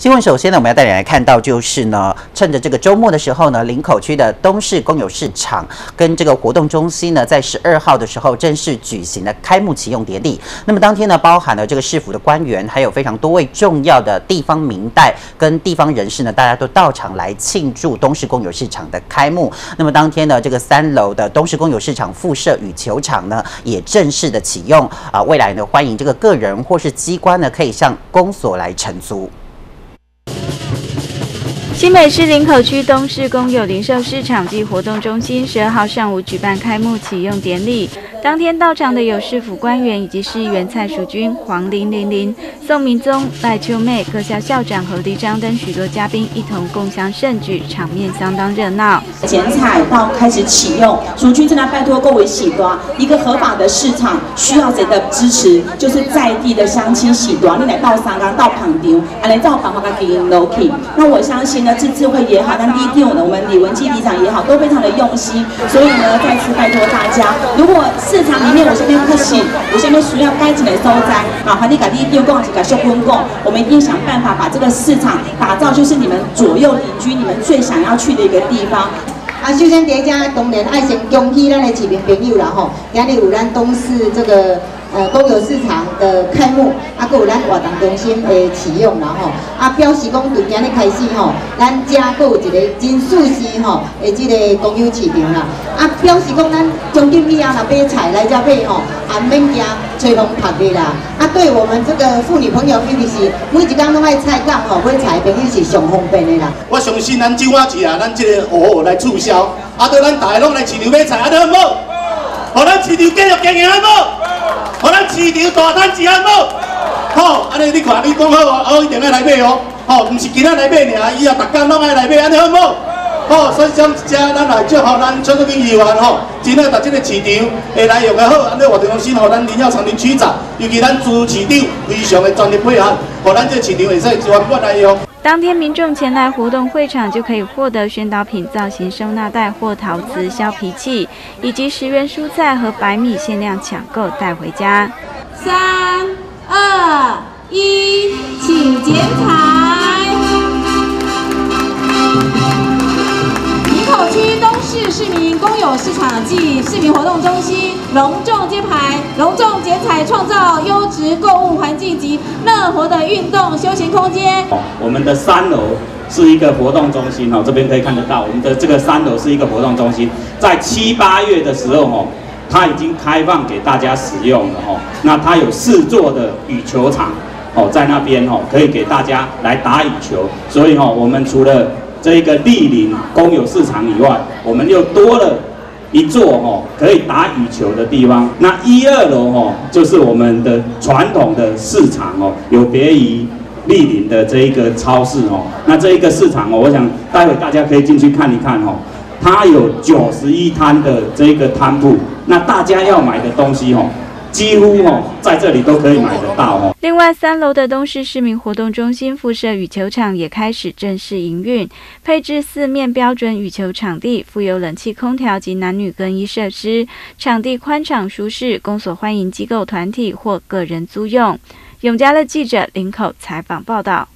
新闻首先呢，我们要带你来看到就是呢，趁着这个周末的时候呢，林口区的东势公有市场跟这个活动中心呢，在12号的时候正式举行了开幕启用典礼。那么当天呢，包含了这个市府的官员，还有非常多位重要的地方民代跟地方人士呢，大家都到场来庆祝东势公有市场的开幕。那么当天呢，这个3楼的东势公有市场附设羽球场呢，也正式的启用啊，未来呢，欢迎这个个人或是机关呢，可以向公所来承租。 新北市林口区东势公有零售市场及活动中心12号上午举办开幕启用典礼。当天到场的有市府官员以及市议员蔡淑君、黄玲玲、宋明宗、赖秋妹、各校校长何立章等许多嘉宾一同共襄盛举，场面相当热闹。 剪彩到开始启用，淑君真的拜托各位喜端，一个合法的市场需要谁的支持？就是在地的乡亲喜端，你来到三港到旁场，来到旁个给人 loki。那我相信呢，自治会也好，但第一我们李文基里长也好，都非常的用心。所以呢，再次拜托大家，如果市场里面有些不行，有些需要改进的所在，麻烦你赶紧用共是改修公共，我们一定想办法把这个市场打造就是你们左右邻居、你们最想要去的一个地方。 首先第一件当然爱先恭喜咱的市民朋友啦吼，今日有咱东势这个公有市场的开幕，还有咱活动中心的启用啦吼，表示讲从今日开始吼，咱家还有一个真舒适吼的这个公有市场啦，表示讲咱从今以后若买菜来这买吼，免惊吹风晒的啦。对我们这个妇女朋友，尤其是每一天拢爱菜港吼，买菜朋友是上方便的啦。 我相信咱酒仔市啊，咱这个蚵来促销，对咱大家拢来市场买菜，好唔好？互咱市场继续经营好唔好？互咱市场大摊子好唔好？好，安尼你看，你讲好，一定要来买哦。好，唔是今仔来买尔，以后逐天拢爱来买，安尼好唔好？好，所以想咱来祝福咱全国议员吼，真好把这个市场会来用得好，安尼活动中心吼，咱林耀长林区长，尤其咱朱市长非常的专业配合，互咱这市场会使全国来用。 当天民众前来活动会场，就可以获得宣导品造型收纳袋或陶瓷削皮器，以及10元蔬菜和白米限量抢购带回家。 3、2、1，请剪彩。林口区东势市民公有市场暨市民活动中心隆重揭牌，隆重剪彩，创造优质购物环境及乐活的运动休闲空间。 我们的3楼是一个活动中心这边可以看得到，我们的这个3楼是一个活动中心，在7、8月的时候它已经开放给大家使用了那它有4座的羽球场在那边可以给大家来打羽球，所以我们除了这个莅临公有市场以外，我们又多了一座可以打羽球的地方。那1、2楼就是我们的传统的市场有别于莅临的这一个超市那这一个市场我想待会大家可以进去看一看它有91摊的这个摊铺，那大家要买的东西几乎在这里都可以买得到另外，3楼的东势市民活动中心附设羽球场也开始正式营运，配置4面标准羽球场地，附有冷气、空调及男女更衣设施，场地宽敞舒适，公所欢迎机构团体或个人租用。永嘉乐记者林口采访报道。